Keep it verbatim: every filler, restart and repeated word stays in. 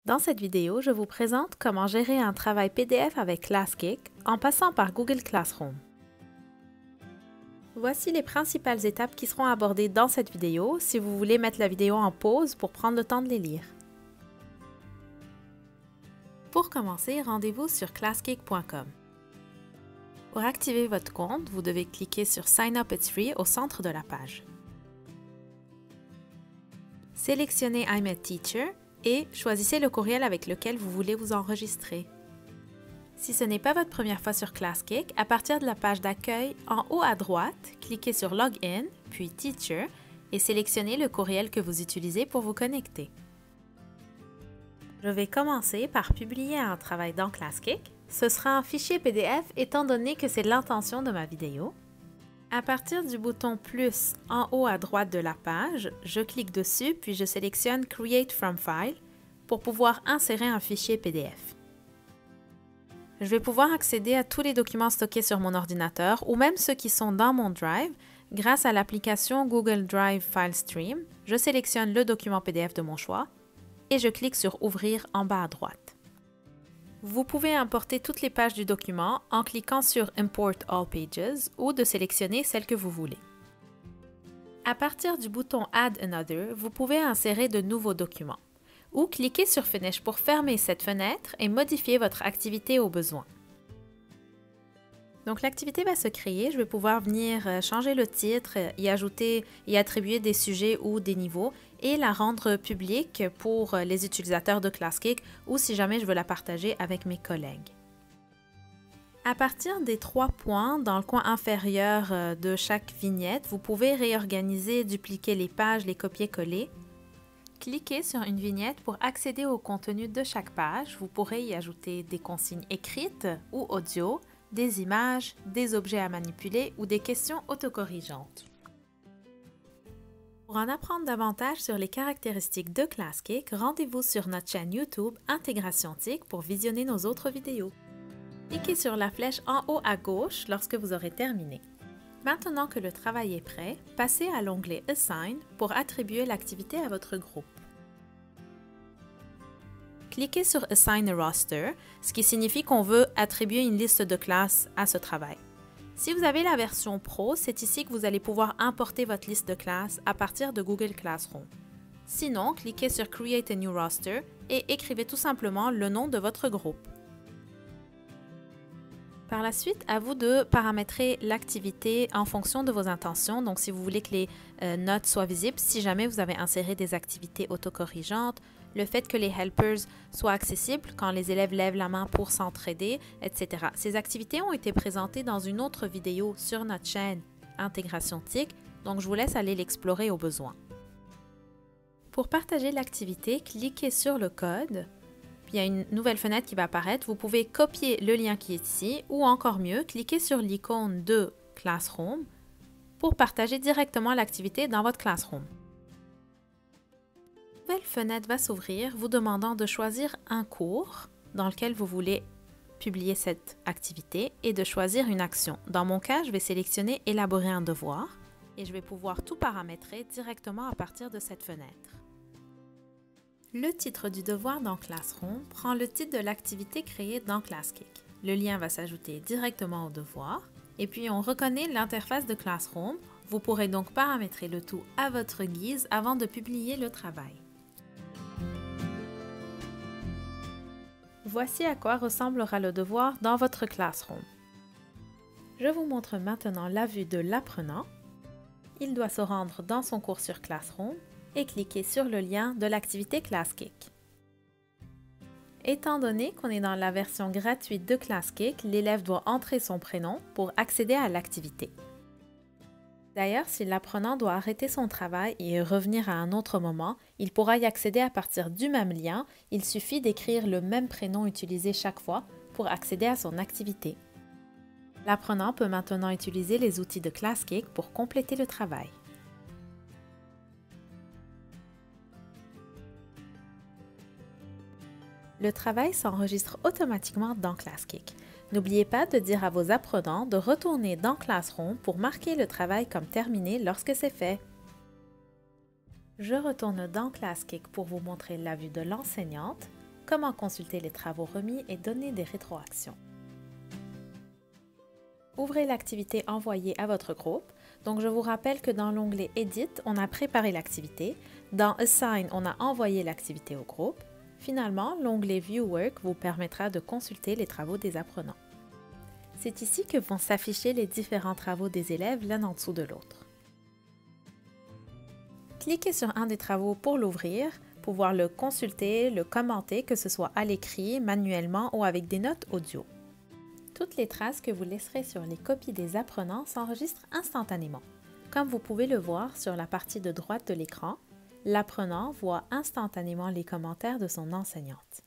Dans cette vidéo, je vous présente comment gérer un travail P D F avec Classkick en passant par Google Classroom. Voici les principales étapes qui seront abordées dans cette vidéo si vous voulez mettre la vidéo en pause pour prendre le temps de les lire. Pour commencer, rendez-vous sur classkick point com. Pour activer votre compte, vous devez cliquer sur Sign up it's free au centre de la page. Sélectionnez I'm a teacher et choisissez le courriel avec lequel vous voulez vous enregistrer. Si ce n'est pas votre première fois sur Classkick, à partir de la page d'accueil, en haut à droite, cliquez sur Login, puis Teacher et sélectionnez le courriel que vous utilisez pour vous connecter. Je vais commencer par publier un travail dans Classkick. Ce sera un fichier P D F étant donné que c'est l'intention de ma vidéo. À partir du bouton plus en haut à droite de la page, je clique dessus puis je sélectionne Create from File pour pouvoir insérer un fichier P D F. Je vais pouvoir accéder à tous les documents stockés sur mon ordinateur ou même ceux qui sont dans mon Drive grâce à l'application Google Drive File Stream. Je sélectionne le document P D F de mon choix et je clique sur Ouvrir en bas à droite. Vous pouvez importer toutes les pages du document en cliquant sur Import All Pages ou de sélectionner celle que vous voulez. À partir du bouton Add Another, vous pouvez insérer de nouveaux documents ou cliquez sur Finish pour fermer cette fenêtre et modifier votre activité au besoin. Donc l'activité va se créer, je vais pouvoir venir changer le titre, y ajouter et attribuer des sujets ou des niveaux et la rendre publique pour les utilisateurs de Classkick ou si jamais je veux la partager avec mes collègues. À partir des trois points dans le coin inférieur de chaque vignette, vous pouvez réorganiser, dupliquer les pages, les copier-coller. Cliquez sur une vignette pour accéder au contenu de chaque page. Vous pourrez y ajouter des consignes écrites ou audio, des images, des objets à manipuler ou des questions autocorrigeantes. Pour en apprendre davantage sur les caractéristiques de Classkick, rendez-vous sur notre chaîne YouTube Intégration T I C pour visionner nos autres vidéos. Cliquez sur la flèche en haut à gauche lorsque vous aurez terminé. Maintenant que le travail est prêt, passez à l'onglet Assign pour attribuer l'activité à votre groupe. Cliquez sur Assign a Roster, ce qui signifie qu'on veut attribuer une liste de classes à ce travail. Si vous avez la version Pro, c'est ici que vous allez pouvoir importer votre liste de classes à partir de Google Classroom. Sinon, cliquez sur Create a New Roster et écrivez tout simplement le nom de votre groupe. Par la suite, à vous de paramétrer l'activité en fonction de vos intentions. Donc, si vous voulez que les euh, notes soient visibles, si jamais vous avez inséré des activités autocorrigeantes, le fait que les helpers soient accessibles quand les élèves lèvent la main pour s'entraider, et cetera. Ces activités ont été présentées dans une autre vidéo sur notre chaîne Intégration T I C, donc je vous laisse aller l'explorer au besoin. Pour partager l'activité, cliquez sur le code. Puis il y a une nouvelle fenêtre qui va apparaître. Vous pouvez copier le lien qui est ici ou encore mieux, cliquer sur l'icône de Classroom pour partager directement l'activité dans votre Classroom. Une nouvelle fenêtre va s'ouvrir vous demandant de choisir un cours dans lequel vous voulez publier cette activité et de choisir une action. Dans mon cas, je vais sélectionner Élaborer un devoir et je vais pouvoir tout paramétrer directement à partir de cette fenêtre. Le titre du devoir dans Classroom prend le titre de l'activité créée dans Classkick. Le lien va s'ajouter directement au devoir et puis on reconnaît l'interface de Classroom. Vous pourrez donc paramétrer le tout à votre guise avant de publier le travail. Voici à quoi ressemblera le devoir dans votre Classroom. Je vous montre maintenant la vue de l'apprenant. Il doit se rendre dans son cours sur Classroom et cliquer sur le lien de l'activité Classkick. Étant donné qu'on est dans la version gratuite de Classkick, l'élève doit entrer son prénom pour accéder à l'activité. D'ailleurs, si l'apprenant doit arrêter son travail et revenir à un autre moment, il pourra y accéder à partir du même lien. Il suffit d'écrire le même prénom utilisé chaque fois pour accéder à son activité. L'apprenant peut maintenant utiliser les outils de Classkick pour compléter le travail. Le travail s'enregistre automatiquement dans Classkick. N'oubliez pas de dire à vos apprenants de retourner dans Classroom pour marquer le travail comme terminé lorsque c'est fait. Je retourne dans Classkick pour vous montrer la vue de l'enseignante comment consulter les travaux remis et donner des rétroactions. Ouvrez l'activité envoyée à votre groupe. Donc, je vous rappelle que dans l'onglet Edit, on a préparé l'activité. Dans Assign, on a envoyé l'activité au groupe. Finalement, l'onglet View Work vous permettra de consulter les travaux des apprenants. C'est ici que vont s'afficher les différents travaux des élèves l'un en dessous de l'autre. Cliquez sur un des travaux pour l'ouvrir, pouvoir le consulter, le commenter, que ce soit à l'écrit, manuellement ou avec des notes audio. Toutes les traces que vous laisserez sur les copies des apprenants s'enregistrent instantanément. Comme vous pouvez le voir sur la partie de droite de l'écran, l'apprenant voit instantanément les commentaires de son enseignante.